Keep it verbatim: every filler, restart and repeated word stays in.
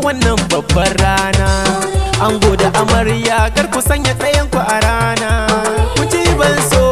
wannan babbar rana. Ango da amarya kar ku sanya ɗayan ku a rana. Ku ci ban so